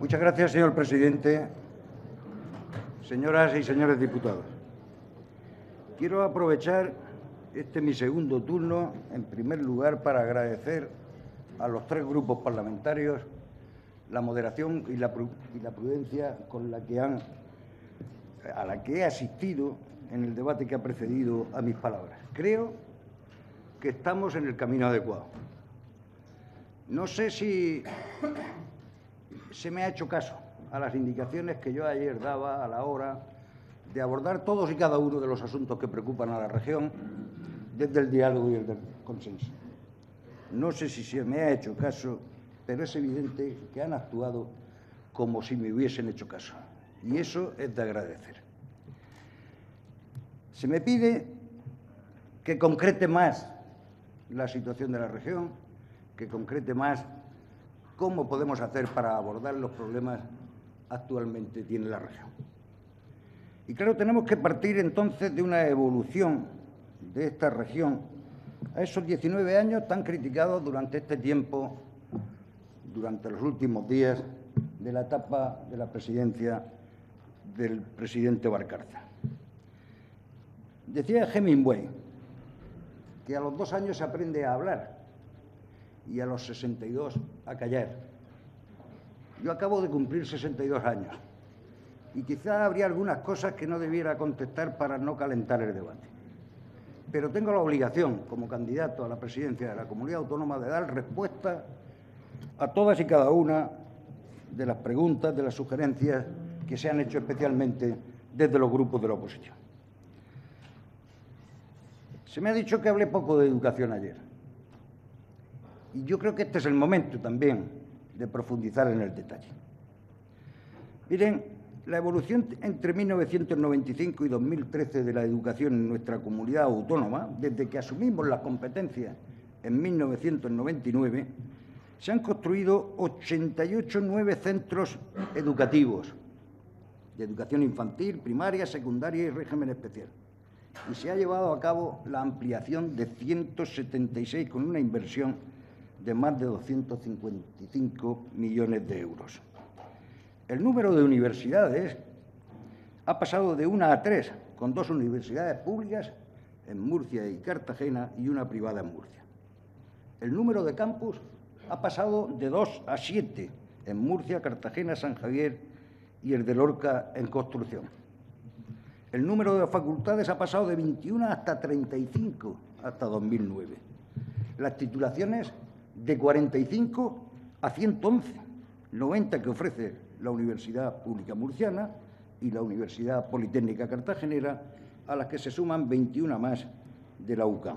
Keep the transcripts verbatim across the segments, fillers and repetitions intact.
Muchas gracias, señor presidente. Señoras y señores diputados, quiero aprovechar este mi segundo turno, en primer lugar, para agradecer a los tres grupos parlamentarios la moderación y la, y la prudencia con la que han, a la que he asistido en el debate que ha precedido a mis palabras. Creo que estamos en el camino adecuado. No sé si se me ha hecho caso a las indicaciones que yo ayer daba a la hora de abordar todos y cada uno de los asuntos que preocupan a la región desde el diálogo y el consenso. No sé si se me ha hecho caso, pero es evidente que han actuado como si me hubiesen hecho caso, y eso es de agradecer. Se me pide que concrete más la situación de la región, que concrete más cómo podemos hacer para abordar los problemas actualmente tiene la región. Y claro, tenemos que partir entonces de una evolución de esta región a esos diecinueve años tan criticados durante este tiempo, durante los últimos días de la etapa de la presidencia del presidente Valcárcel. Decía Hemingway que a los dos años se aprende a hablar y a los sesenta y dos a callar. Yo acabo de cumplir sesenta y dos años y quizá habría algunas cosas que no debiera contestar para no calentar el debate. Pero tengo la obligación, como candidato a la presidencia de la Comunidad Autónoma, de dar respuesta a todas y cada una de las preguntas, de las sugerencias que se han hecho especialmente desde los grupos de la oposición. Se me ha dicho que hablé poco de educación ayer. Y yo creo que este es el momento también de profundizar en el detalle. Miren, la evolución entre mil novecientos noventa y cinco y dos mil trece de la educación en nuestra comunidad autónoma, desde que asumimos las competencias en mil novecientos noventa y nueve, se han construido ochenta y ocho nuevos centros educativos de educación infantil, primaria, secundaria y régimen especial. Y se ha llevado a cabo la ampliación de ciento setenta y seis con una inversión de más de doscientos cincuenta y cinco millones de euros. El número de universidades ha pasado de una a tres, con dos universidades públicas en Murcia y Cartagena y una privada en Murcia. El número de campus ha pasado de dos a siete en Murcia, Cartagena, San Javier y el de Lorca en construcción. El número de facultades ha pasado de veintiuna hasta treinta y cinco hasta dos mil nueve. Las titulaciones de cuarenta y cinco a ciento once, noventa que ofrece la Universidad Pública Murciana y la Universidad Politécnica Cartagenera, a las que se suman veintiuna más de la U C A M.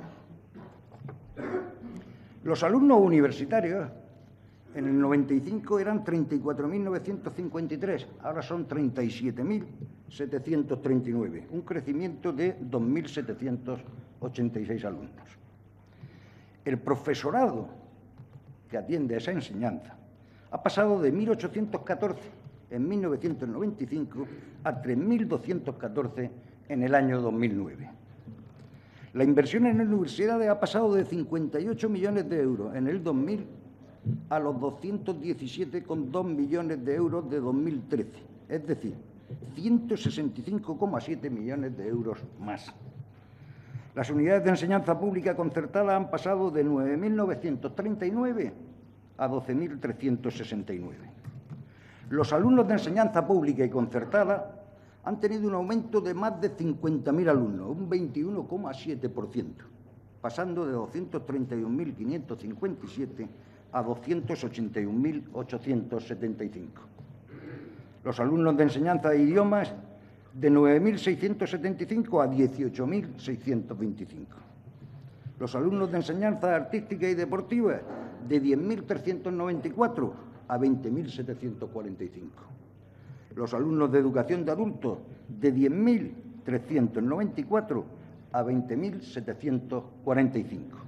Los alumnos universitarios en el noventa y cinco eran treinta y cuatro mil novecientos cincuenta y tres, ahora son treinta y siete mil setecientos treinta y nueve, un crecimiento de dos mil setecientos ochenta y seis alumnos. El profesorado que atiende a esa enseñanza ha pasado de mil ochocientos catorce en mil novecientos noventa y cinco a tres mil doscientos catorce en el año dos mil nueve. La inversión en universidades ha pasado de cincuenta y ocho millones de euros en el dos mil a los doscientos diecisiete coma dos millones de euros de dos mil trece, es decir, ciento sesenta y cinco coma siete millones de euros más. Las unidades de enseñanza pública concertada han pasado de nueve mil novecientos treinta y nueve a doce mil trescientos sesenta y nueve. Los alumnos de enseñanza pública y concertada han tenido un aumento de más de cincuenta mil alumnos, un veintiuno coma siete por ciento, pasando de doscientos treinta y un mil quinientos cincuenta y siete a doscientos ochenta y un mil ochocientos setenta y cinco. Los alumnos de enseñanza de idiomas de nueve mil seiscientos setenta y cinco a dieciocho mil seiscientos veinticinco. Los alumnos de enseñanza artística y deportiva de diez mil trescientos noventa y cuatro a veinte mil setecientos cuarenta y cinco. Los alumnos de educación de adultos de diez mil trescientos noventa y cuatro a veinte mil setecientos cuarenta y cinco.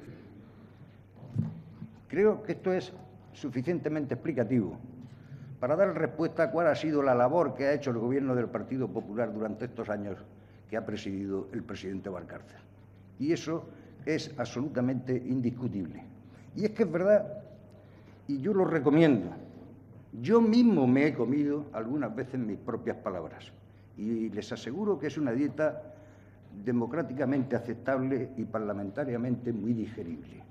Creo que esto es suficientemente explicativo para dar respuesta a cuál ha sido la labor que ha hecho el Gobierno del Partido Popular durante estos años que ha presidido el presidente Valcárcel. Y eso es absolutamente indiscutible. Y es que es verdad, y yo lo recomiendo, Yo mismo me he comido algunas veces mis propias palabras y les aseguro que es una dieta democráticamente aceptable y parlamentariamente muy digerible.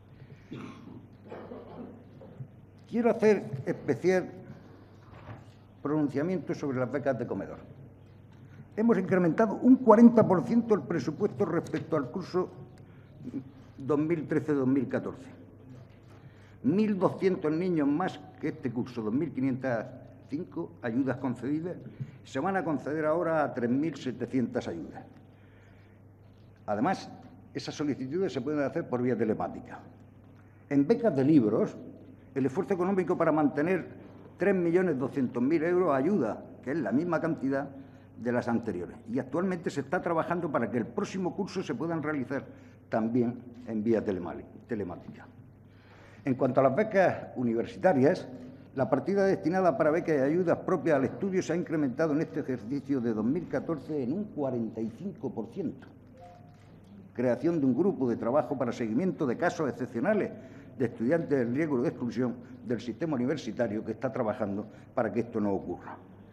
Quiero hacer especial pronunciamiento sobre las becas de comedor. Hemos incrementado un cuarenta por ciento el presupuesto respecto al curso dos mil trece dos mil catorce. mil doscientos niños más que este curso, dos mil quinientas cinco ayudas concedidas, se van a conceder ahora a tres mil setecientas ayudas. Además, esas solicitudes se pueden hacer por vía telemática. En becas de libros, el esfuerzo económico para mantener tres millones doscientos mil euros ayuda, que es la misma cantidad de las anteriores. Y actualmente se está trabajando para que el próximo curso se puedan realizar también en vía telemática. En cuanto a las becas universitarias, la partida destinada para becas y ayudas propias al estudio se ha incrementado en este ejercicio de dos mil catorce en un cuarenta y cinco por ciento. Creación de un grupo de trabajo para seguimiento de casos excepcionales de estudiantes en riesgo de exclusión del sistema universitario que está trabajando para que esto no ocurra.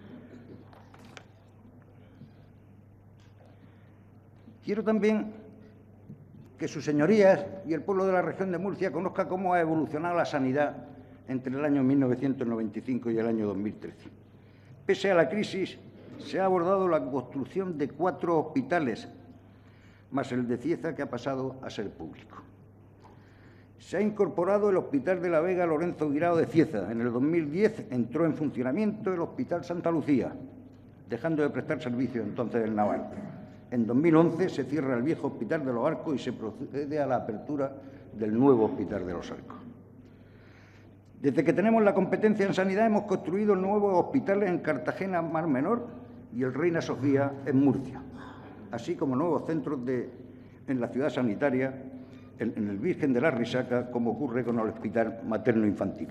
Quiero también que sus señorías y el pueblo de la región de Murcia conozcan cómo ha evolucionado la sanidad entre el año mil novecientos noventa y cinco y el año dos mil trece. Pese a la crisis, se ha abordado la construcción de cuatro hospitales, más el de Cieza, que ha pasado a ser público. Se ha incorporado el Hospital de la Vega Lorenzo Guirao de Cieza. En el dos mil diez entró en funcionamiento el Hospital Santa Lucía, dejando de prestar servicio entonces el Naval. En dos mil once se cierra el viejo Hospital de los Arcos y se procede a la apertura del nuevo Hospital de los Arcos. Desde que tenemos la competencia en sanidad hemos construido nuevos hospitales en Cartagena, Mar Menor, y el Reina Sofía en Murcia, así como nuevos centros de, en la ciudad sanitaria, en, en el Virgen de la Risaca, como ocurre con el Hospital Materno-Infantil.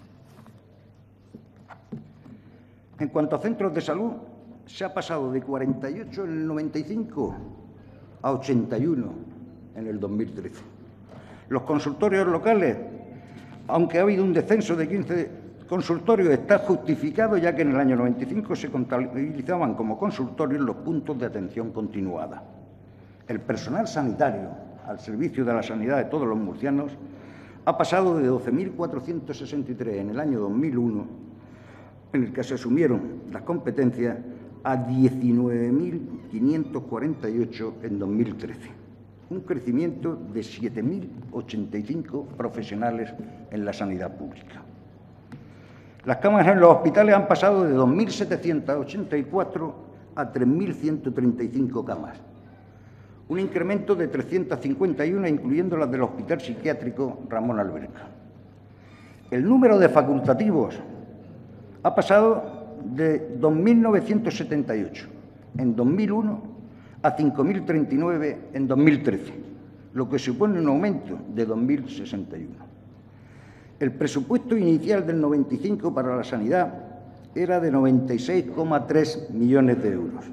En cuanto a centros de salud, se ha pasado de cuarenta y ocho en el noventa y cinco a ochenta y uno en el dos mil trece. Los consultorios locales, aunque ha habido un descenso de quince consultorios, está justificado, ya que en el año noventa y cinco se contabilizaban como consultorios los puntos de atención continuada. El personal sanitario al servicio de la sanidad de todos los murcianos ha pasado de doce mil cuatrocientos sesenta y tres en el año dos mil uno, en el que se asumieron las competencias, a diecinueve mil quinientos cuarenta y ocho en dos mil trece, un crecimiento de siete mil ochenta y cinco profesionales en la sanidad pública. Las camas en los hospitales han pasado de dos mil setecientos ochenta y cuatro a tres mil ciento treinta y cinco camas, un incremento de trescientas cincuenta y una, incluyendo las del Hospital Psiquiátrico Ramón Alberca. El número de facultativos ha pasado de dos mil novecientos setenta y ocho en dos mil uno a cinco mil treinta y nueve en dos mil trece, lo que supone un aumento de dos mil sesenta y uno. El presupuesto inicial del noventa y cinco para la sanidad era de noventa y seis coma tres millones de euros.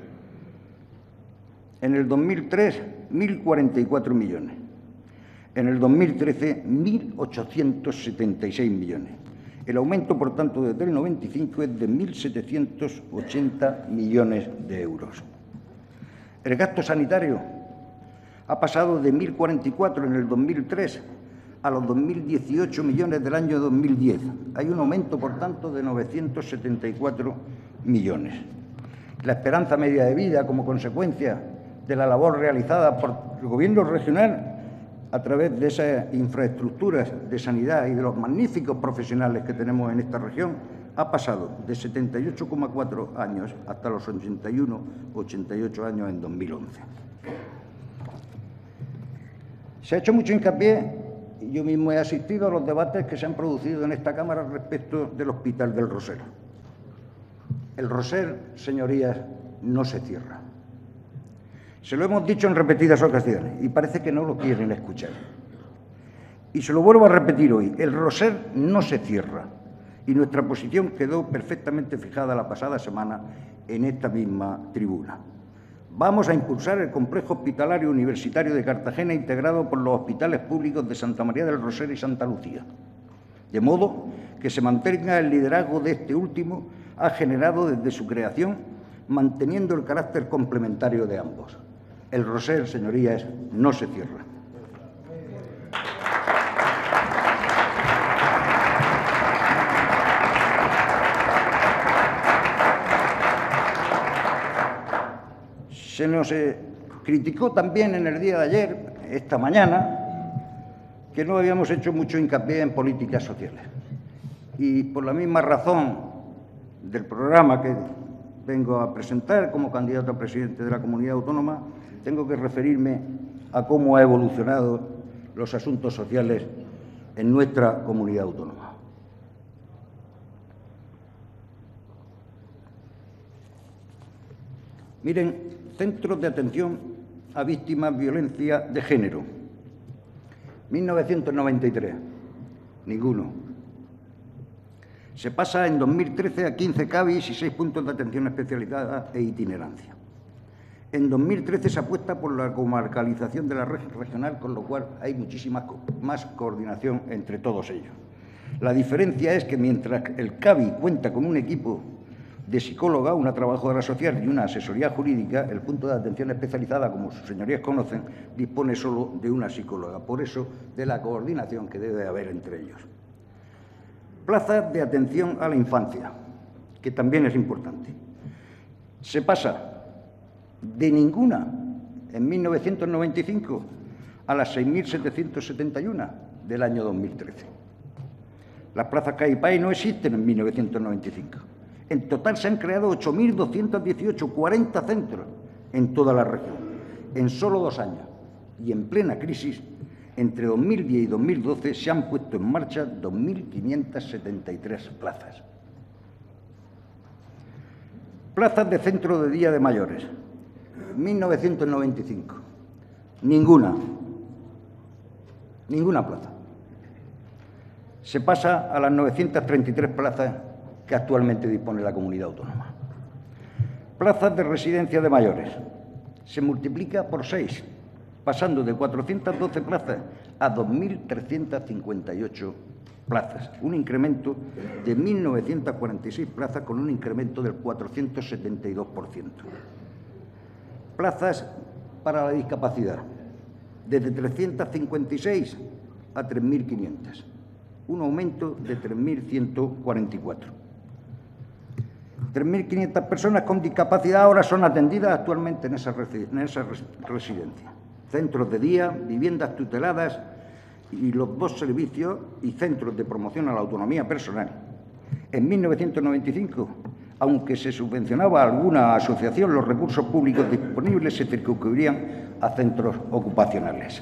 En el dos mil tres, mil cuarenta y cuatro millones. En el dos mil trece, mil ochocientos setenta y seis millones. El aumento, por tanto, desde el noventa y cinco es de mil setecientos ochenta millones de euros. El gasto sanitario ha pasado de mil cuarenta y cuatro en el dos mil tres a los dos mil dieciocho millones del año dos mil diez. Hay un aumento, por tanto, de novecientos setenta y cuatro millones. La esperanza media de vida, como consecuencia de la labor realizada por el Gobierno regional, a través de esas infraestructuras de sanidad y de los magníficos profesionales que tenemos en esta región, ha pasado de setenta y ocho coma cuatro años hasta los ochenta y uno, ochenta y ocho años en dos mil once. Se ha hecho mucho hincapié, y yo mismo he asistido a los debates que se han producido en esta Cámara respecto del Hospital del Roser. El Roser, señorías, no se cierra. Se lo hemos dicho en repetidas ocasiones y parece que no lo quieren escuchar. Y se lo vuelvo a repetir hoy, el Roser no se cierra y nuestra posición quedó perfectamente fijada la pasada semana en esta misma tribuna. Vamos a impulsar el complejo hospitalario universitario de Cartagena integrado por los hospitales públicos de Santa María del Roser y Santa Lucía, de modo que se mantenga el liderazgo de este último ha generado desde su creación, manteniendo el carácter complementario de ambos. El rosel, señorías, no se cierra. Se nos eh, criticó también en el día de ayer, esta mañana, que no habíamos hecho mucho hincapié en políticas sociales. Y por la misma razón del programa que vengo a presentar como candidato a presidente de la comunidad autónoma, tengo que referirme a cómo ha evolucionado los asuntos sociales en nuestra comunidad autónoma. Miren, centros de atención a víctimas de violencia de género. mil novecientos noventa y tres, ninguno. Se pasa en dos mil trece a quince C A B I S y seis puntos de atención especializada e itinerancia. En dos mil trece se apuesta por la comarcalización de la red regional, con lo cual hay muchísima más coordinación entre todos ellos. La diferencia es que mientras el C A B I cuenta con un equipo de psicóloga, una trabajadora social y una asesoría jurídica, el punto de atención especializada, como sus señorías conocen, dispone solo de una psicóloga. Por eso, de la coordinación que debe haber entre ellos. Plazas de atención a la infancia, que también es importante. Se pasa de ninguna en mil novecientos noventa y cinco a las seis mil setecientos setenta y uno del año dos mil trece. Las plazas C A I P A I no existen en mil novecientos noventa y cinco. En total se han creado ocho mil doscientos dieciocho, cuarenta centros en toda la región, en solo dos años. Y en plena crisis, entre dos mil diez y dos mil doce se han puesto en marcha dos mil quinientas setenta y tres plazas. Plazas de centro de día de mayores. mil novecientos noventa y cinco. Ninguna. Ninguna plaza. Se pasa a las novecientas treinta y tres plazas que actualmente dispone la comunidad autónoma. Plazas de residencia de mayores. Se multiplica por seis, pasando de cuatrocientas doce plazas a dos mil trescientas cincuenta y ocho plazas. Un incremento de mil novecientas cuarenta y seis plazas con un incremento del cuatrocientos setenta y dos por ciento. Plazas para la discapacidad. Desde trescientas cincuenta y seis a tres mil quinientas. Un aumento de tres mil ciento cuarenta y cuatro. tres mil quinientas personas con discapacidad ahora son atendidas actualmente en esa, en esa residencia. Centros de día, viviendas tuteladas y los dos servicios y centros de promoción a la autonomía personal. En mil novecientos noventa y cinco, aunque se subvencionaba a alguna asociación, los recursos públicos disponibles se circunscribían a centros ocupacionales.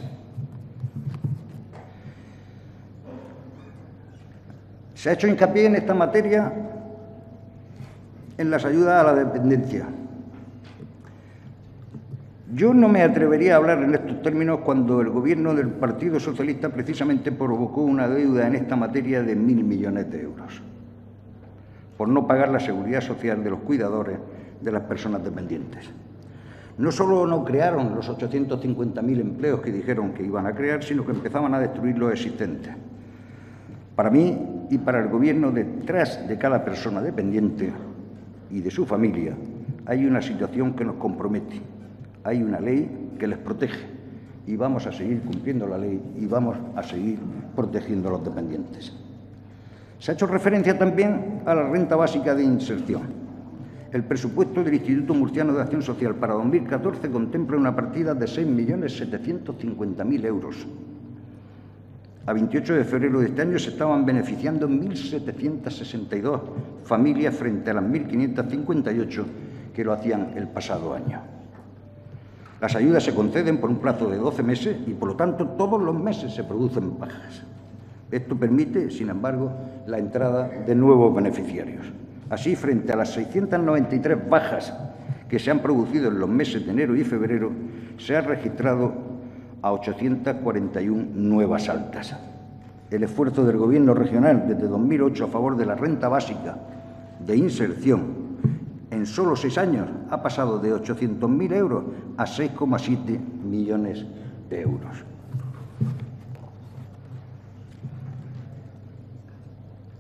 Se ha hecho hincapié en esta materia en las ayudas a la dependencia. Yo no me atrevería a hablar en estos términos cuando el Gobierno del Partido Socialista precisamente provocó una deuda en esta materia de mil millones de euros por no pagar la seguridad social de los cuidadores de las personas dependientes. No solo no crearon los ochocientos cincuenta mil empleos que dijeron que iban a crear, sino que empezaban a destruir los existentes. Para mí y para el Gobierno, detrás de cada persona dependiente y de su familia, hay una situación que nos compromete. Hay una ley que les protege y vamos a seguir cumpliendo la ley y vamos a seguir protegiendo a los dependientes. Se ha hecho referencia también a la renta básica de inserción. El presupuesto del Instituto Murciano de Acción Social para dos mil catorce contempla una partida de seis millones setecientos cincuenta mil euros. A veintiocho de febrero de este año se estaban beneficiando mil setecientas sesenta y dos familias frente a las mil quinientas cincuenta y ocho que lo hacían el pasado año. Las ayudas se conceden por un plazo de doce meses y, por lo tanto, todos los meses se producen bajas. Esto permite, sin embargo, la entrada de nuevos beneficiarios. Así, frente a las seiscientas noventa y tres bajas que se han producido en los meses de enero y febrero, se ha registrado a ochocientas cuarenta y una nuevas altas. El esfuerzo del Gobierno regional desde dos mil ocho a favor de la renta básica de inserción en solo seis años ha pasado de ochocientos mil euros a seis coma siete millones de euros.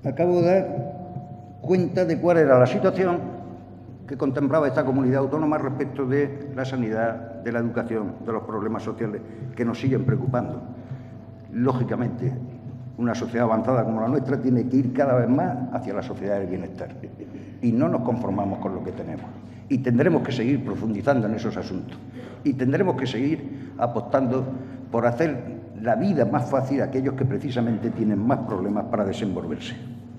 acabo de dar cuenta de cuál era la situación que contemplaba esta comunidad autónoma respecto de la sanidad, de la educación, de los problemas sociales que nos siguen preocupando. Lógicamente, una sociedad avanzada como la nuestra tiene que ir cada vez más hacia la sociedad del bienestar. Y no nos conformamos con lo que tenemos. Y tendremos que seguir profundizando en esos asuntos. Y tendremos que seguir apostando por hacer la vida más fácil a aquellos que precisamente tienen más problemas para desenvolverse.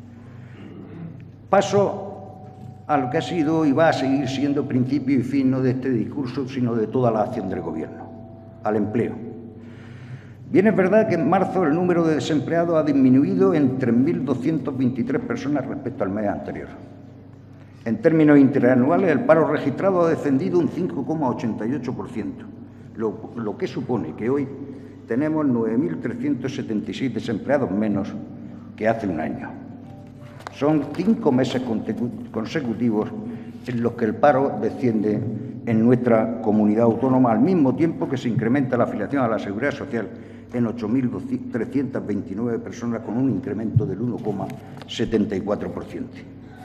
Paso a lo que ha sido y va a seguir siendo principio y fin no de este discurso, sino de toda la acción del Gobierno, al empleo. Bien, es verdad que en marzo el número de desempleados ha disminuido en tres mil doscientas veintitrés personas respecto al mes anterior. En términos interanuales, el paro registrado ha descendido un cinco coma ochenta y ocho por ciento, lo, lo que supone que hoy tenemos nueve mil trescientos setenta y seis desempleados menos que hace un año. Son cinco meses consecutivos en los que el paro desciende en nuestra comunidad autónoma, al mismo tiempo que se incrementa la afiliación a la Seguridad Social en ocho mil trescientas veintinueve personas, con un incremento del uno coma setenta y cuatro por ciento.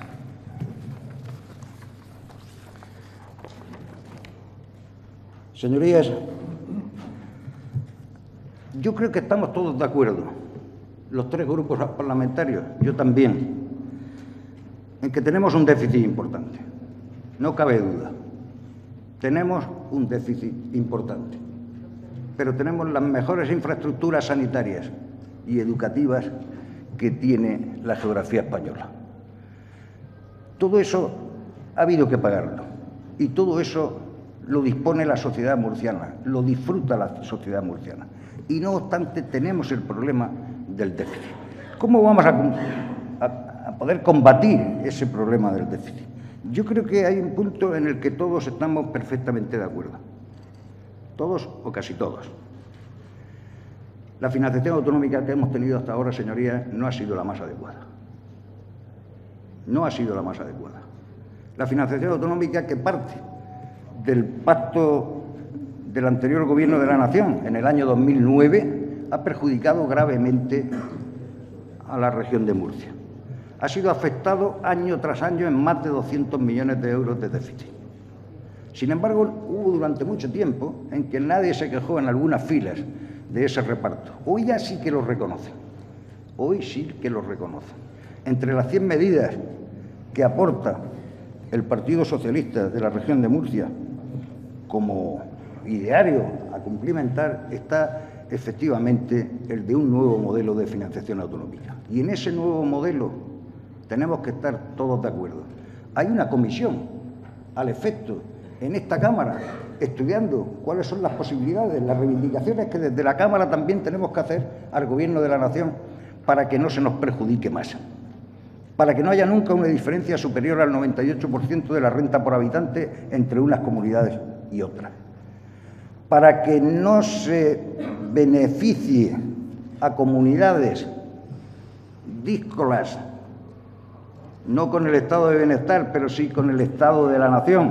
Señorías, yo creo que estamos todos de acuerdo, los tres grupos parlamentarios, yo también, en que tenemos un déficit importante. No cabe duda. Tenemos un déficit importante, pero tenemos las mejores infraestructuras sanitarias y educativas que tiene la geografía española. Todo eso ha habido que pagarlo, y todo eso lo dispone la sociedad murciana, lo disfruta la sociedad murciana. Y no obstante, tenemos el problema del déficit. ¿Cómo vamos a, a, a poder combatir ese problema del déficit? Yo creo que hay un punto en el que todos estamos perfectamente de acuerdo. Todos o casi todos. La financiación autonómica que hemos tenido hasta ahora, señorías, no ha sido la más adecuada. No ha sido la más adecuada. La financiación autonómica que parte del pacto del anterior Gobierno de la Nación en el año dos mil nueve ha perjudicado gravemente a la región de Murcia. Ha sido afectado año tras año en más de doscientos millones de euros de déficit. Sin embargo, hubo durante mucho tiempo en que nadie se quejó en algunas filas de ese reparto. Hoy ya sí que lo reconocen. Hoy sí que lo reconocen. Entre las cien medidas que aporta el Partido Socialista de la región de Murcia como ideario a cumplimentar está efectivamente el de un nuevo modelo de financiación autonómica. Y en ese nuevo modelo tenemos que estar todos de acuerdo. Hay una comisión al efecto en esta Cámara estudiando cuáles son las posibilidades, las reivindicaciones que desde la Cámara también tenemos que hacer al Gobierno de la Nación para que no se nos perjudique más, para que no haya nunca una diferencia superior al noventa y ocho por ciento de la renta por habitante entre unas comunidades y otras, para que no se beneficie a comunidades díscolas, no con el estado de bienestar, pero sí con el estado de la nación,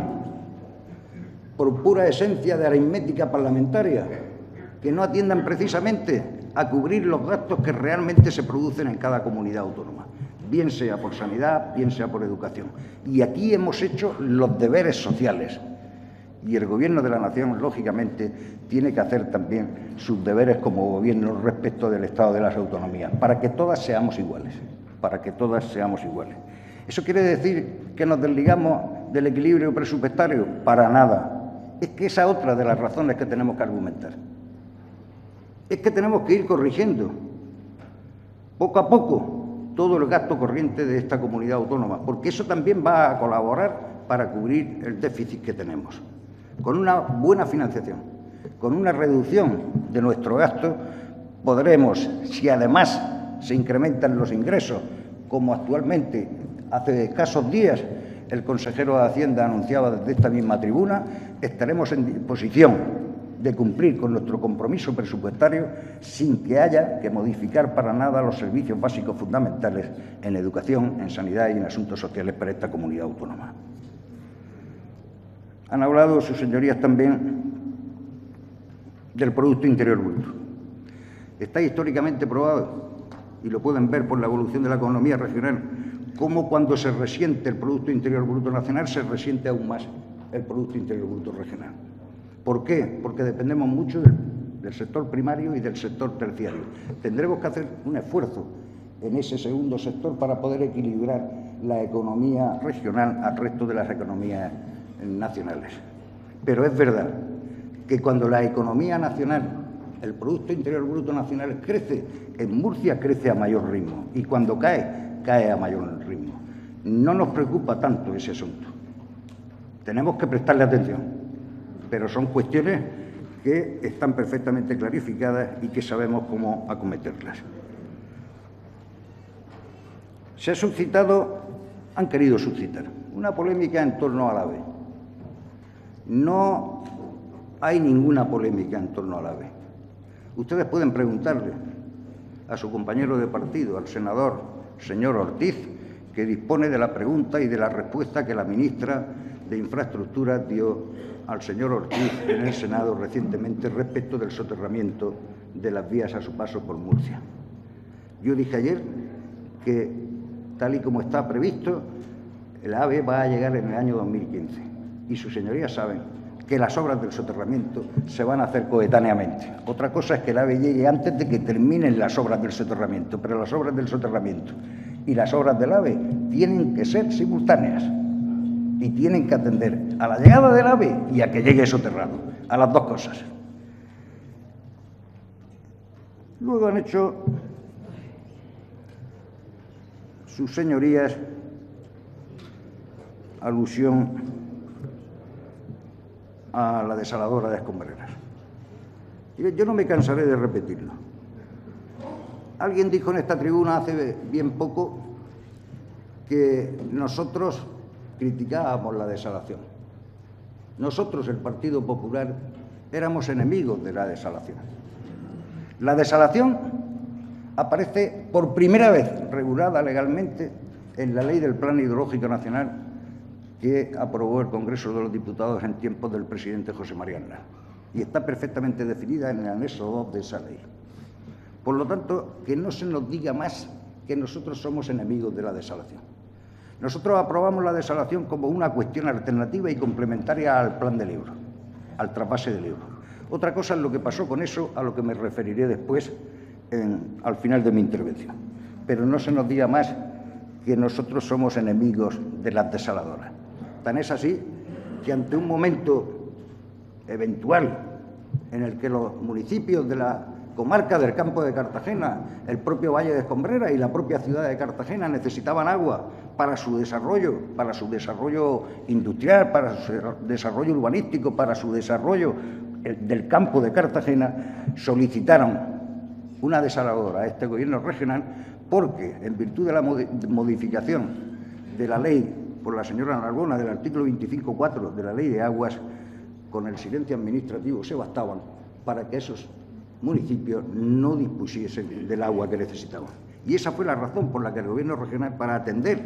por pura esencia de aritmética parlamentaria, que no atiendan precisamente a cubrir los gastos que realmente se producen en cada comunidad autónoma, bien sea por sanidad, bien sea por educación. Y aquí hemos hecho los deberes sociales. Y el Gobierno de la Nación, lógicamente, tiene que hacer también sus deberes como Gobierno respecto del Estado de las autonomías, para que todas seamos iguales, para que todas seamos iguales. ¿Eso quiere decir que nos desligamos del equilibrio presupuestario? Para nada. Es que esa es otra de las razones que tenemos que argumentar. Es que tenemos que ir corrigiendo, poco a poco, todo el gasto corriente de esta comunidad autónoma, porque eso también va a colaborar para cubrir el déficit que tenemos. Con una buena financiación, con una reducción de nuestro gasto, podremos, si además se incrementan los ingresos, como actualmente hace escasos días el consejero de Hacienda anunciaba desde esta misma tribuna, estaremos en disposición de cumplir con nuestro compromiso presupuestario sin que haya que modificar para nada los servicios básicos fundamentales en educación, en sanidad y en asuntos sociales para esta comunidad autónoma. Han hablado sus señorías también del Producto Interior Bruto. Está históricamente probado y lo pueden ver por la evolución de la economía regional, cómo cuando se resiente el Producto Interior Bruto Nacional, se resiente aún más el Producto Interior Bruto Regional. ¿Por qué? Porque dependemos mucho del, del sector primario y del sector terciario. Tendremos que hacer un esfuerzo en ese segundo sector para poder equilibrar la economía regional al resto de las economías nacionales. Pero es verdad que cuando la economía nacional, el Producto Interior Bruto Nacional crece, en Murcia crece a mayor ritmo y cuando cae, cae a mayor ritmo. No nos preocupa tanto ese asunto. Tenemos que prestarle atención, pero son cuestiones que están perfectamente clarificadas y que sabemos cómo acometerlas. Se ha suscitado, han querido suscitar, una polémica en torno al AVE. No hay ninguna polémica en torno al AVE. Ustedes pueden preguntarle a su compañero de partido, al senador señor Ortiz, que dispone de la pregunta y de la respuesta que la ministra de Infraestructuras dio al señor Ortiz en el Senado recientemente respecto del soterramiento de las vías a su paso por Murcia. Yo dije ayer que, tal y como está previsto, el AVE va a llegar en el año dos mil quince y sus señorías saben que las obras del soterramiento se van a hacer coetáneamente. Otra cosa es que el AVE llegue antes de que terminen las obras del soterramiento, pero las obras del soterramiento y las obras del AVE tienen que ser simultáneas y tienen que atender a la llegada del AVE y a que llegue soterrado, a las dos cosas. Luego han hecho sus señorías alusión a la desaladora de Escombreras. Yo no me cansaré de repetirlo. Alguien dijo en esta tribuna hace bien poco que nosotros criticábamos la desalación. Nosotros, el Partido Popular, éramos enemigos de la desalación. La desalación aparece por primera vez regulada legalmente en la Ley del Plan Hidrológico Nacional que aprobó el Congreso de los Diputados en tiempos del presidente José María Aznar, y está perfectamente definida en el anexo dos de esa ley. Por lo tanto, que no se nos diga más que nosotros somos enemigos de la desalación. Nosotros aprobamos la desalación como una cuestión alternativa y complementaria al plan del Ebro, al trasvase del Ebro. Otra cosa es lo que pasó con eso, a lo que me referiré después en, al final de mi intervención. Pero no se nos diga más que nosotros somos enemigos de las desaladoras. Tan es así que ante un momento eventual en el que los municipios de la comarca del Campo de Cartagena, el propio Valle de Escombreras y la propia ciudad de Cartagena necesitaban agua para su desarrollo, para su desarrollo industrial, para su desarrollo urbanístico, para su desarrollo del campo de Cartagena, solicitaron una desaladora a este gobierno regional porque, en virtud de la modificación de la ley por la señora Narbona del artículo veinticinco punto cuatro de la Ley de Aguas, con el silencio administrativo se bastaban para que esos municipios no dispusiesen del agua que necesitaban. Y esa fue la razón por la que el Gobierno regional, para atender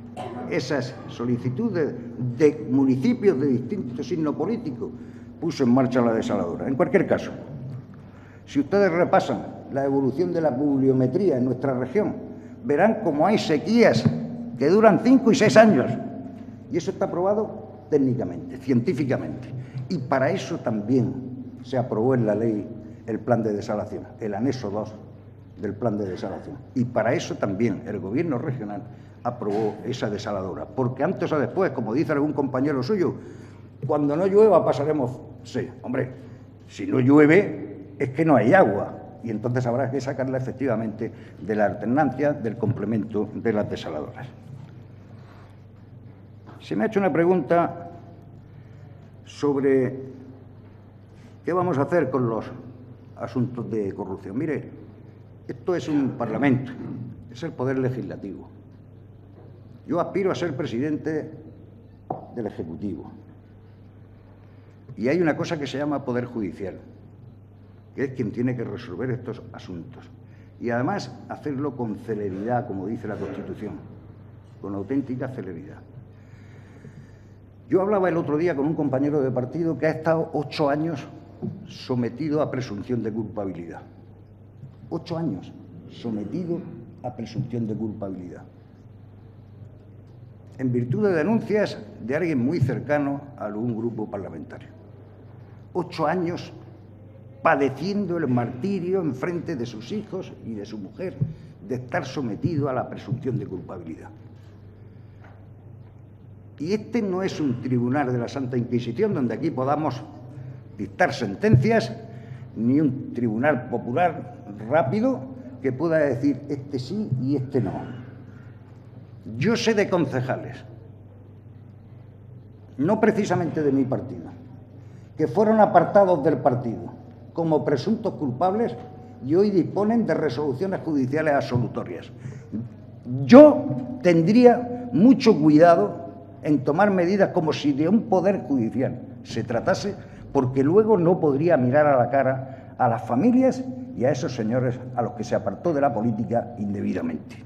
esas solicitudes de municipios de distinto signo político, puso en marcha la desaladora. En cualquier caso, si ustedes repasan la evolución de la pluviometría en nuestra región, verán cómo hay sequías que duran cinco y seis años. Y eso está aprobado técnicamente, científicamente. Y para eso también se aprobó en la ley el plan de desalación, el anexo dos del plan de desalación. Y para eso también el Gobierno regional aprobó esa desaladora. Porque antes o después, como dice algún compañero suyo, cuando no llueva pasaremos... Sí, hombre, si no llueve es que no hay agua. Y entonces habrá que sacarla efectivamente de la alternancia, del complemento de las desaladoras. Se me ha hecho una pregunta sobre qué vamos a hacer con los asuntos de corrupción. Mire, esto es un parlamento, es el poder legislativo. Yo aspiro a ser presidente del Ejecutivo. Y hay una cosa que se llama poder judicial, que es quien tiene que resolver estos asuntos. Y además hacerlo con celeridad, como dice la Constitución, con auténtica celeridad. Yo hablaba el otro día con un compañero de partido que ha estado ocho años sometido a presunción de culpabilidad. Ocho años sometido a presunción de culpabilidad, en virtud de denuncias de alguien muy cercano a algún grupo parlamentario. Ocho años padeciendo el martirio en frente de sus hijos y de su mujer de estar sometido a la presunción de culpabilidad. Y este no es un tribunal de la Santa Inquisición donde aquí podamos dictar sentencias, ni un tribunal popular rápido que pueda decir este sí y este no. Yo sé de concejales, no precisamente de mi partido, que fueron apartados del partido como presuntos culpables y hoy disponen de resoluciones judiciales absolutorias. Yo tendría mucho cuidado en tomar medidas como si de un poder judicial se tratase, porque luego no podría mirar a la cara a las familias y a esos señores a los que se apartó de la política indebidamente.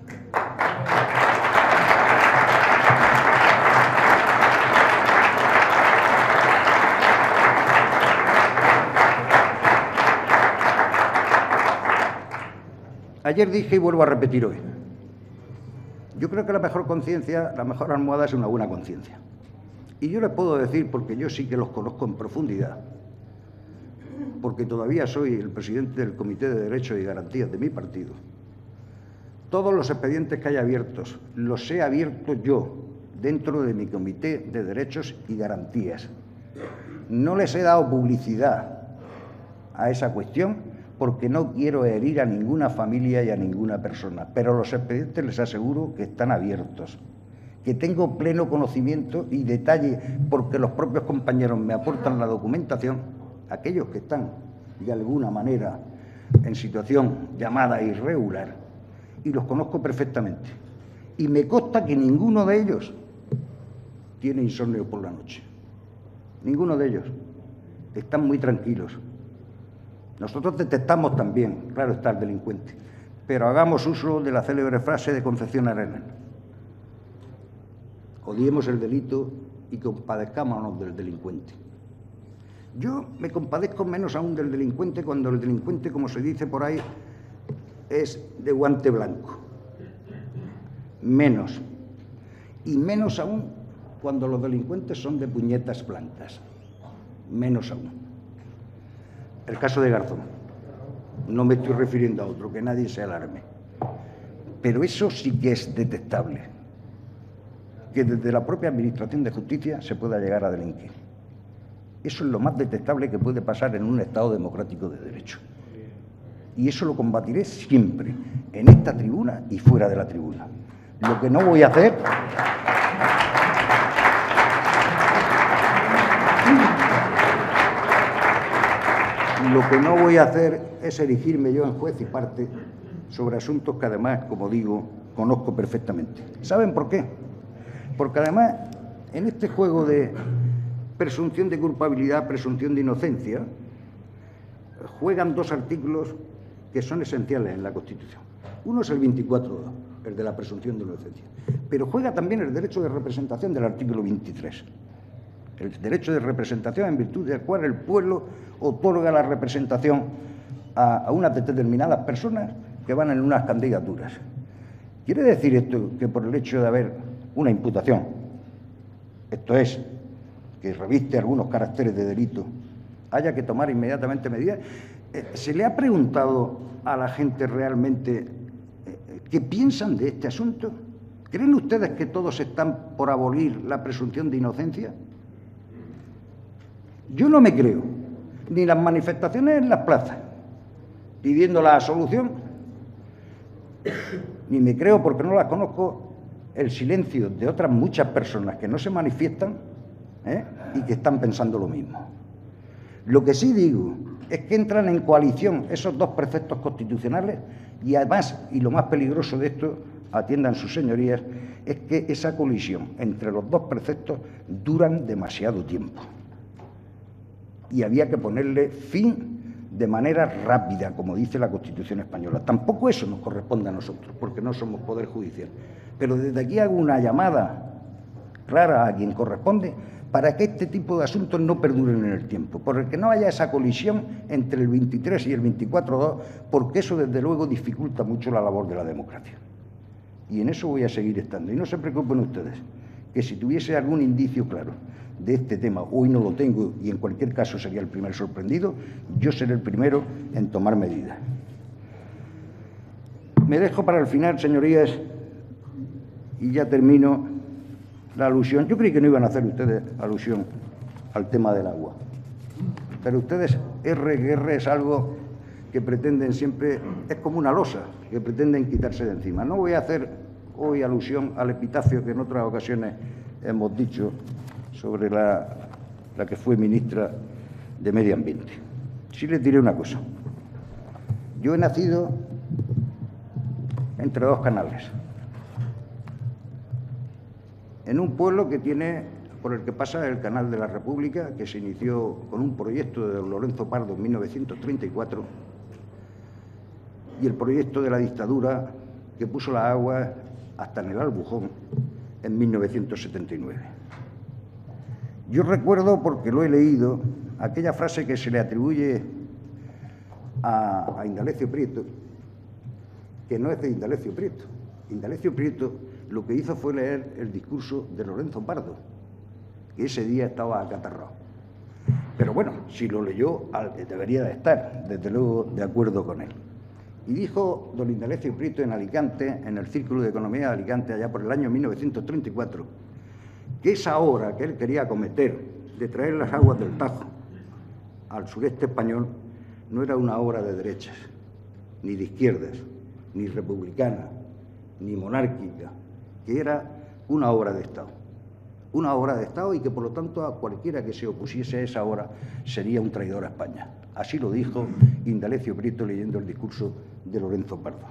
Ayer dije y vuelvo a repetir hoy, yo creo que la mejor conciencia, la mejor almohada es una buena conciencia. Y yo les puedo decir, porque yo sí que los conozco en profundidad, porque todavía soy el presidente del Comité de Derechos y Garantías de mi partido, todos los expedientes que hay abiertos los he abierto yo dentro de mi Comité de Derechos y Garantías. No les he dado publicidad a esa cuestión porque no quiero herir a ninguna familia y a ninguna persona, pero los expedientes les aseguro que están abiertos, que tengo pleno conocimiento y detalle, porque los propios compañeros me aportan la documentación, aquellos que están de alguna manera en situación llamada irregular, y los conozco perfectamente. Y me consta que ninguno de ellos tiene insomnio por la noche. Ninguno de ellos. Están muy tranquilos. Nosotros detectamos también, claro está, el delincuente, pero hagamos uso de la célebre frase de Concepción Arenal. Odiemos el delito y compadezcámonos del delincuente. Yo me compadezco menos aún del delincuente cuando el delincuente, como se dice por ahí, es de guante blanco. Menos. Y menos aún cuando los delincuentes son de puñetas blancas. Menos aún. El caso de Garzón. No me estoy refiriendo a otro, que nadie se alarme. Pero eso sí que es detectable. Que desde la propia Administración de Justicia se pueda llegar a delinquir. Eso es lo más detectable que puede pasar en un Estado democrático de derecho. Y eso lo combatiré siempre, en esta tribuna y fuera de la tribuna. Lo que no voy a hacer... Lo que no voy a hacer es erigirme yo en juez y parte sobre asuntos que además, como digo, conozco perfectamente. ¿Saben por qué? Porque además, en este juego de presunción de culpabilidad, presunción de inocencia, juegan dos artículos que son esenciales en la Constitución. Uno es el veinticuatro punto dos, el de la presunción de inocencia, pero juega también el derecho de representación del artículo veintitrés. El derecho de representación en virtud del cual el pueblo otorga la representación a, a unas determinadas personas que van en unas candidaturas. ¿Quiere decir esto que por el hecho de haber una imputación, esto es, que reviste algunos caracteres de delito, haya que tomar inmediatamente medidas? Eh, ¿Se le ha preguntado a la gente realmente eh, qué piensan de este asunto? ¿Creen ustedes que todos están por abolir la presunción de inocencia? Yo no me creo ni las manifestaciones en las plazas pidiendo la absolución, ni me creo, porque no las conozco, el silencio de otras muchas personas que no se manifiestan ¿eh? y que están pensando lo mismo. Lo que sí digo es que entran en coalición esos dos preceptos constitucionales y además, y lo más peligroso de esto, atiendan sus señorías, es que esa colisión entre los dos preceptos duran demasiado tiempo. Y había que ponerle fin de manera rápida, como dice la Constitución española. Tampoco eso nos corresponde a nosotros, porque no somos Poder Judicial. Pero desde aquí hago una llamada clara a quien corresponde para que este tipo de asuntos no perduren en el tiempo, por que no haya esa colisión entre el veintitrés y el veinticuatro punto dos, porque eso desde luego dificulta mucho la labor de la democracia. Y en eso voy a seguir estando. Y no se preocupen ustedes, que si tuviese algún indicio claro de este tema, hoy no lo tengo y en cualquier caso sería el primer sorprendido, yo seré el primero en tomar medidas. Me dejo para el final, señorías, y ya termino la alusión. Yo creí que no iban a hacer ustedes alusión al tema del agua, pero ustedes, R que R es algo que pretenden siempre, es como una losa, que pretenden quitarse de encima. No voy a hacer hoy alusión al epitafio que en otras ocasiones hemos dicho sobre la, la que fue ministra de Medio Ambiente. Sí les diré una cosa. Yo he nacido entre dos canales, en un pueblo que tiene, por el que pasa el Canal de la República, que se inició con un proyecto de don Lorenzo Pardo en mil novecientos treinta y cuatro, y el proyecto de la dictadura que puso las aguas hasta en el Albujón en mil novecientos setenta y nueve. Yo recuerdo, porque lo he leído, aquella frase que se le atribuye a, a Indalecio Prieto, que no es de Indalecio Prieto. Indalecio Prieto lo que hizo fue leer el discurso de Lorenzo Pardo, que ese día estaba acatarrado. Pero bueno, si lo leyó, debería de estar, desde luego, de acuerdo con él. Y dijo don Indalecio Prieto en Alicante, en el Círculo de Economía de Alicante, allá por el año mil novecientos treinta y cuatro, que esa obra que él quería cometer de traer las aguas del Tajo al sureste español no era una obra de derechas, ni de izquierdas, ni republicana, ni monárquica, que era una obra de Estado. Una obra de Estado y que, por lo tanto, a cualquiera que se opusiese a esa obra sería un traidor a España. Así lo dijo Indalecio Prieto leyendo el discurso de Lorenzo Pardo.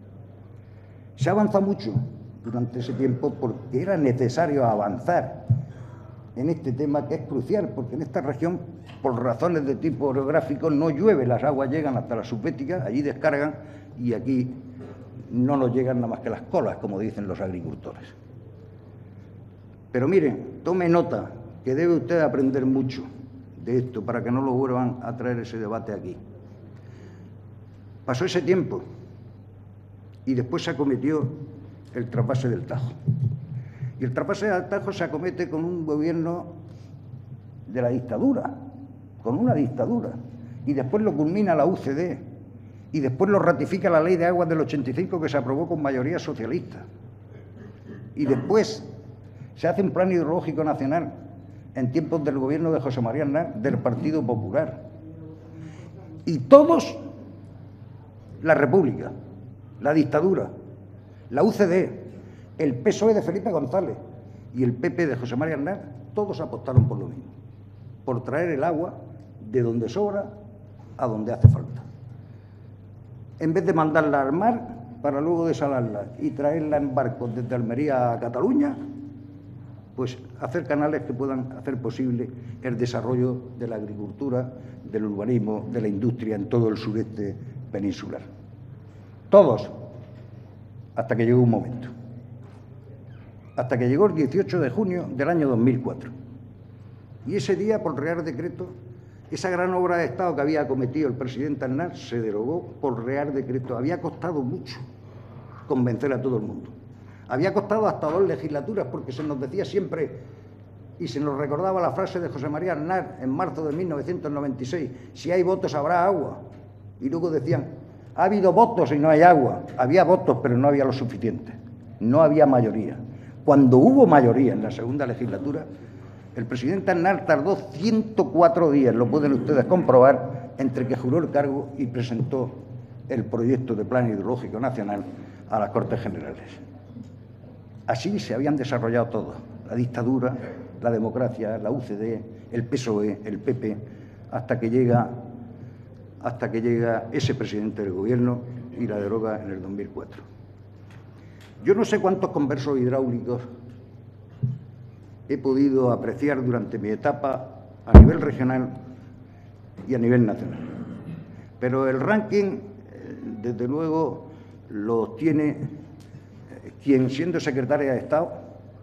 Se ha avanzado mucho durante ese tiempo porque era necesario avanzar en este tema, que es crucial, porque en esta región, por razones de tipo orográfico, no llueve, las aguas llegan hasta la subbética, allí descargan y aquí no nos llegan nada más que las colas, como dicen los agricultores. Pero miren, tome nota, que debe usted aprender mucho de esto para que no lo vuelvan a traer ese debate aquí. Pasó ese tiempo y después se acometió el trasvase del Tajo. Y el trasvase del Tajo se acomete con un gobierno de la dictadura, con una dictadura, y después lo culmina la U C D, y después lo ratifica la Ley de Aguas del ochenta y cinco, que se aprobó con mayoría socialista. Y después se hace un plan hidrológico nacional en tiempos del gobierno de José María Aznar, del Partido Popular. Y todos, la República, la dictadura, la U C D, el P S O E de Felipe González y el P P de José María Aznar, todos apostaron por lo mismo, por traer el agua de donde sobra a donde hace falta. En vez de mandarla al mar para luego desalarla y traerla en barcos desde Almería a Cataluña, pues hacer canales que puedan hacer posible el desarrollo de la agricultura, del urbanismo, de la industria en todo el sureste peninsular. Todos, hasta que llegó un momento. Hasta que llegó el dieciocho de junio del año dos mil cuatro. Y ese día, por Real Decreto, esa gran obra de Estado que había cometido el presidente Aznar se derogó por Real Decreto. Había costado mucho convencer a todo el mundo. Había costado hasta dos legislaturas, porque se nos decía siempre, y se nos recordaba la frase de José María Aznar en marzo de mil novecientos noventa y seis, si hay votos habrá agua. Y luego decían, ha habido votos y no hay agua. Había votos, pero no había lo suficiente. No había mayoría. Cuando hubo mayoría en la segunda legislatura, el presidente Aznar tardó ciento cuatro días, lo pueden ustedes comprobar, entre que juró el cargo y presentó el proyecto de Plan Hidrológico Nacional a las Cortes Generales. Así se habían desarrollado todos, la dictadura, la democracia, la U C D, el P S O E, el P P, hasta que llega, hasta que llega ese presidente del gobierno y la deroga en el dos mil cuatro. Yo no sé cuántos conversos hidráulicos he podido apreciar durante mi etapa a nivel regional y a nivel nacional, pero el ranking, desde luego, lo tiene quien, siendo secretaria de Estado,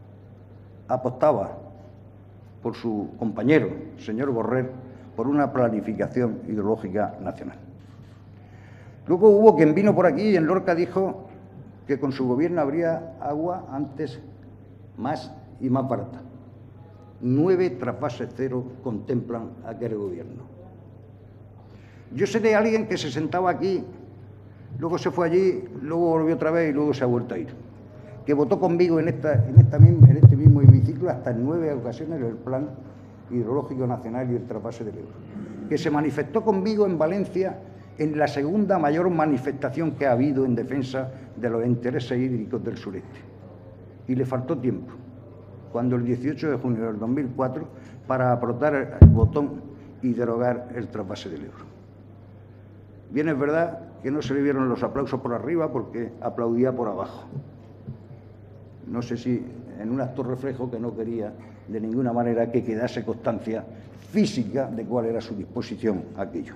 apostaba por su compañero, señor Borrell, por una planificación hidrológica nacional. Luego hubo quien vino por aquí y en Lorca dijo que con su gobierno habría agua antes más y más barata. Nueve trasvases cero contemplan aquel gobierno. Yo sé de alguien que se sentaba aquí, luego se fue allí, luego volvió otra vez y luego se ha vuelto a ir, que votó conmigo en, esta, en, esta misma, en este mismo hemiciclo hasta en nueve ocasiones el Plan Hidrológico Nacional y el trasvase del Ebro, que se manifestó conmigo en Valencia en la segunda mayor manifestación que ha habido en defensa de los intereses hídricos del sureste. Y le faltó tiempo, cuando el dieciocho de junio del dos mil cuatro, para apretar el botón y derogar el trasvase del Ebro. Bien, es verdad que no se le vieron los aplausos por arriba porque aplaudía por abajo. No sé si en un acto reflejo que no quería de ninguna manera que quedase constancia física de cuál era su disposición a aquello.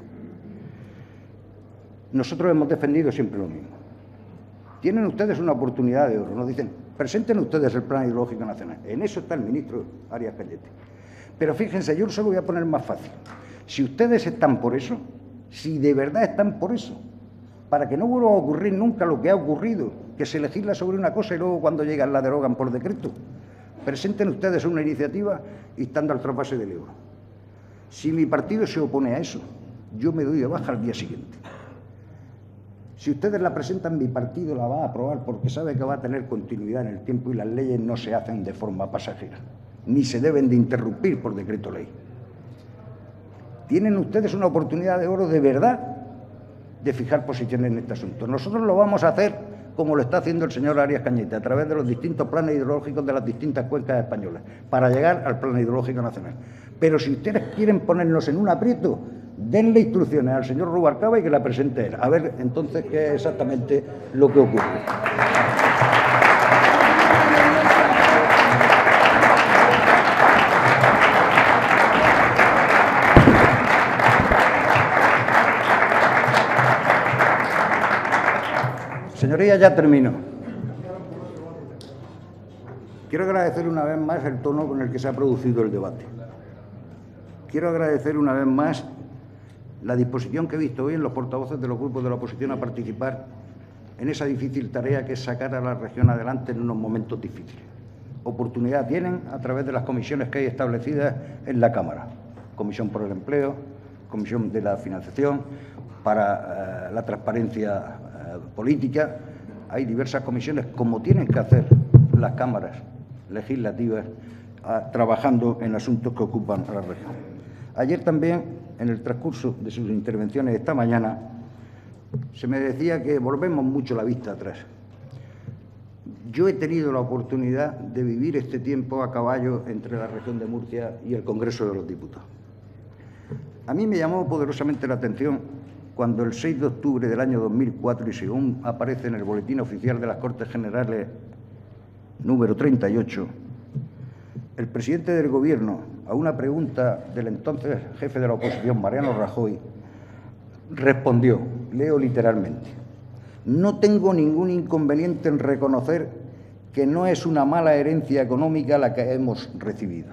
Nosotros hemos defendido siempre lo mismo. Tienen ustedes una oportunidad de oro. Nos dicen, presenten ustedes el Plan Hidrológico Nacional. En eso está el ministro Arias Cañete. Pero fíjense, yo se lo voy a poner más fácil. Si ustedes están por eso, si de verdad están por eso, para que no vuelva a ocurrir nunca lo que ha ocurrido, que se legisla sobre una cosa y luego cuando llegan la derogan por decreto, presenten ustedes una iniciativa instando al trasvase del Ebro. Si mi partido se opone a eso, yo me doy de baja al día siguiente. Si ustedes la presentan, mi partido la va a aprobar porque sabe que va a tener continuidad en el tiempo y las leyes no se hacen de forma pasajera, ni se deben de interrumpir por decreto ley. Tienen ustedes una oportunidad de oro de verdad de fijar posiciones en este asunto. Nosotros lo vamos a hacer como lo está haciendo el señor Arias Cañete, a través de los distintos planes hidrológicos de las distintas cuencas españolas, para llegar al Plan Hidrológico Nacional. Pero si ustedes quieren ponernos en un aprieto, denle instrucciones al señor Rubalcaba y que la presente él. A ver, entonces, qué es exactamente lo que ocurre. Señorías, ya termino. Quiero agradecer una vez más el tono con el que se ha producido el debate. Quiero agradecer una vez más la disposición que he visto hoy en los portavoces de los grupos de la oposición a participar en esa difícil tarea que es sacar a la región adelante en unos momentos difíciles. Oportunidad tienen a través de las comisiones que hay establecidas en la Cámara. Comisión por el Empleo, Comisión de la Financiación, para eh, la transparencia eh, política. Hay diversas comisiones, como tienen que hacer las cámaras legislativas, a, trabajando en asuntos que ocupan a la región. Ayer también, en el transcurso de sus intervenciones esta mañana, se me decía que volvemos mucho la vista atrás. Yo he tenido la oportunidad de vivir este tiempo a caballo entre la región de Murcia y el Congreso de los Diputados. A mí me llamó poderosamente la atención cuando el seis de octubre del año dos mil cuatro, y según aparece en el Boletín Oficial de las Cortes Generales número treinta y ocho, el presidente del Gobierno, a una pregunta del entonces jefe de la oposición, Mariano Rajoy, respondió, leo literalmente: no tengo ningún inconveniente en reconocer que no es una mala herencia económica la que hemos recibido.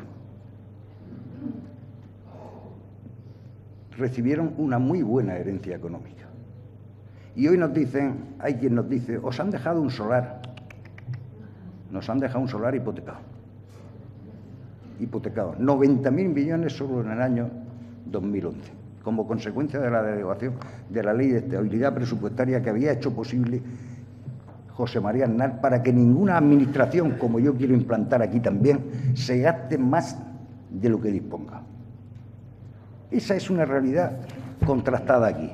Recibieron una muy buena herencia económica. Y hoy nos dicen, hay quien nos dice, os han dejado un solar. Nos han dejado un solar hipotecado. Hipotecado. noventa mil millones solo en el año dos mil once, como consecuencia de la derogación de la Ley de Estabilidad Presupuestaria que había hecho posible José María Aznar para que ninguna administración, como yo quiero implantar aquí también, se gaste más de lo que disponga. Esa es una realidad contrastada aquí.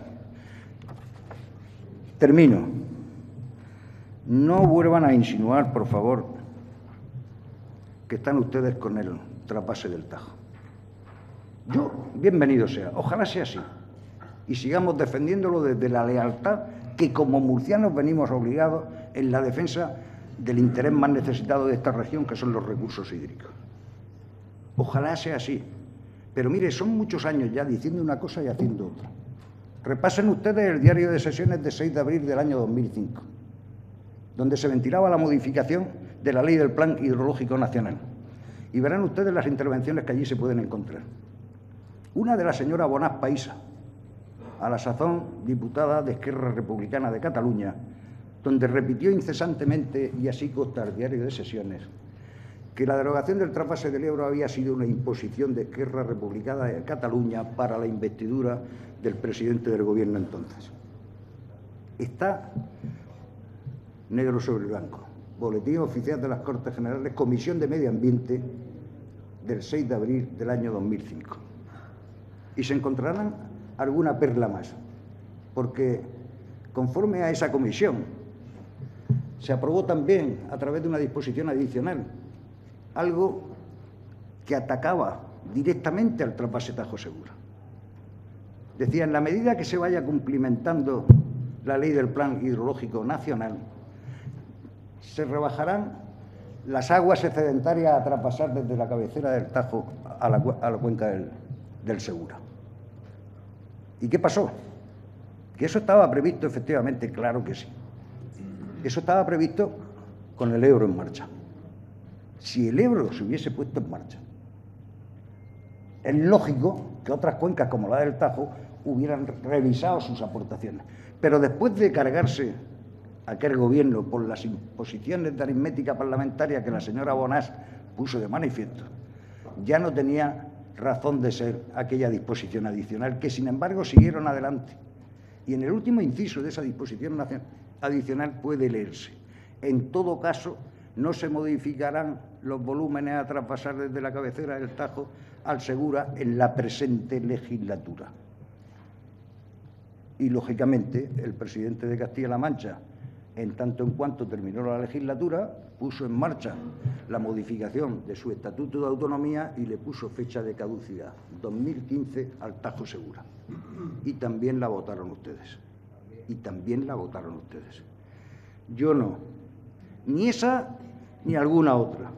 Termino. No vuelvan a insinuar, por favor, que están ustedes con el trasvase del Tajo. Yo, bienvenido sea, ojalá sea así. Y sigamos defendiéndolo desde la lealtad que como murcianos venimos obligados en la defensa del interés más necesitado de esta región, que son los recursos hídricos. Ojalá sea así. Pero mire, son muchos años ya diciendo una cosa y haciendo otra. Repasen ustedes el diario de sesiones de seis de abril del año dos mil cinco, donde se ventilaba la modificación de la ley del Plan Hidrológico Nacional. Y verán ustedes las intervenciones que allí se pueden encontrar. Una de la señora Bonás Paisa, a la sazón diputada de Esquerra Republicana de Cataluña, donde repitió incesantemente, y así consta el diario de sesiones, que la derogación del trasvase del Ebro había sido una imposición de Esquerra Republicana de Cataluña para la investidura del presidente del gobierno entonces. Está negro sobre blanco. Boletín Oficial de las Cortes Generales, Comisión de Medio Ambiente, del seis de abril del año dos mil cinco. Y se encontrarán alguna perla más, porque conforme a esa comisión se aprobó también, a través de una disposición adicional, algo que atacaba directamente al trasvase Tajo Segura. Decía, en la medida que se vaya cumplimentando la ley del Plan Hidrológico Nacional, se rebajarán las aguas excedentarias a traspasar desde la cabecera del Tajo a la, a la cuenca del, del Segura. ¿Y qué pasó? Que eso estaba previsto, efectivamente, claro que sí. Eso estaba previsto con el Ebro en marcha. Si el Ebro se hubiese puesto en marcha, es lógico que otras cuencas como la del Tajo hubieran revisado sus aportaciones. Pero después de cargarse aquel gobierno por las imposiciones de aritmética parlamentaria que la señora Bonás puso de manifiesto, ya no tenía razón de ser aquella disposición adicional, que sin embargo siguieron adelante. Y en el último inciso de esa disposición adicional puede leerse: en todo caso, no se modificarán los volúmenes a traspasar desde la cabecera del Tajo al Segura en la presente legislatura. Y, lógicamente, el presidente de Castilla-La Mancha, en tanto en cuanto terminó la legislatura, puso en marcha la modificación de su Estatuto de Autonomía y le puso fecha de caducidad, dos mil quince, al Tajo Segura. Y también la votaron ustedes. Y también la votaron ustedes. Yo no. Ni esa ni alguna otra.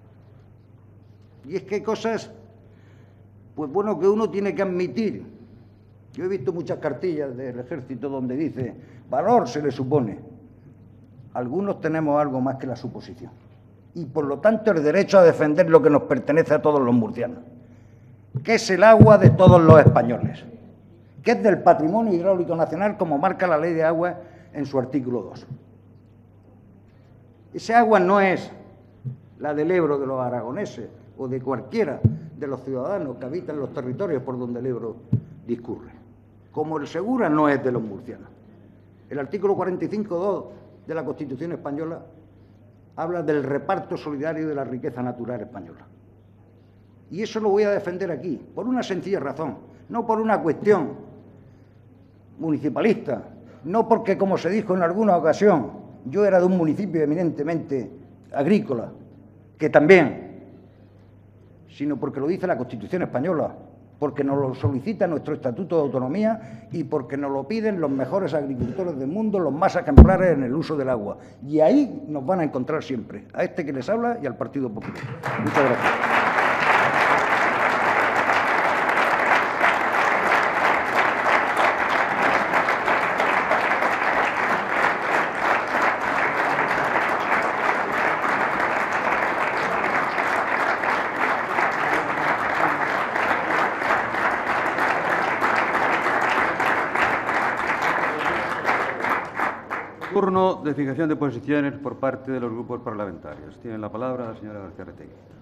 Y es que hay cosas, pues bueno, que uno tiene que admitir. Yo he visto muchas cartillas del Ejército donde dice, valor se le supone. Algunos tenemos algo más que la suposición. Y por lo tanto el derecho a defender lo que nos pertenece a todos los murcianos, que es el agua de todos los españoles, que es del patrimonio hidráulico nacional, como marca la Ley de Agua en su artículo dos. Ese agua no es la del Ebro de los aragoneses o de cualquiera de los ciudadanos que habitan los territorios por donde el Ebro discurre. Como el Segura no es de los murcianos. El artículo cuarenta y cinco punto dos de la Constitución española habla del reparto solidario de la riqueza natural española. Y eso lo voy a defender aquí, por una sencilla razón, no por una cuestión municipalista, no porque, como se dijo en alguna ocasión, yo era de un municipio eminentemente agrícola, que también, sino porque lo dice la Constitución española, porque nos lo solicita nuestro Estatuto de Autonomía y porque nos lo piden los mejores agricultores del mundo, los más ejemplares en el uso del agua. Y ahí nos van a encontrar siempre, a este que les habla y al Partido Popular. Muchas gracias. Turno de fijación de posiciones por parte de los grupos parlamentarios. Tiene la palabra la señora García Retegui.